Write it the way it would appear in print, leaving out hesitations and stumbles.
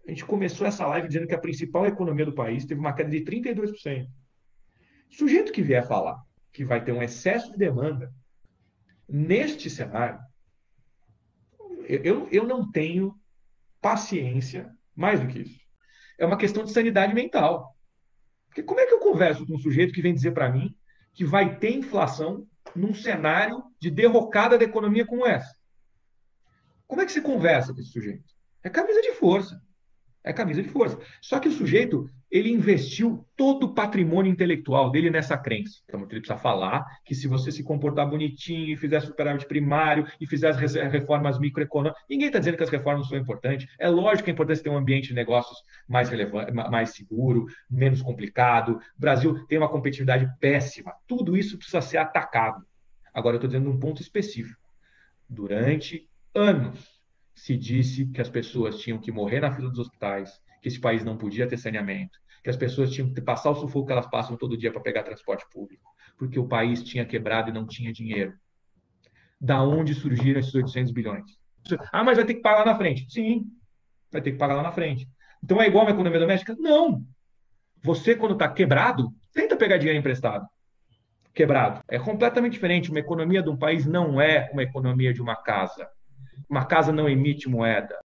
A gente começou essa live dizendo que a principal economia do país teve uma queda de 32%. Sujeito que vier falar que vai ter um excesso de demanda neste cenário, eu não tenho paciência mais do que isso. É uma questão de sanidade mental. Porque como é que eu converso com um sujeito que vem dizer para mim que vai ter inflação num cenário de derrocada da economia como essa? Como é que você conversa com esse sujeito? É camisa de força. É camisa de força. Só que o sujeito, ele investiu todo o patrimônio intelectual dele nessa crença. Então, ele precisa falar que se você se comportar bonitinho e fizer superávit primário e fizer as reformas microeconômicas, ninguém está dizendo que as reformas não são importantes. É lógico que é importante ter um ambiente de negócios mais relevante, mais seguro, menos complicado. O Brasil tem uma competitividade péssima. Tudo isso precisa ser atacado. Agora, eu estou dizendo um ponto específico. Durante anos se disse que as pessoas tinham que morrer na fila dos hospitais, que esse país não podia ter saneamento, que as pessoas tinham que passar o sufoco que elas passam todo dia para pegar transporte público, porque o país tinha quebrado e não tinha dinheiro. Da onde surgiram esses 800 bilhões? Ah, mas vai ter que pagar lá na frente. Sim, vai ter que pagar lá na frente. Então é igual uma economia doméstica? Não. Você, quando está quebrado, tenta pegar dinheiro emprestado. Quebrado. É completamente diferente. Uma economia de um país não é uma economia de uma casa. Uma casa não emite moeda.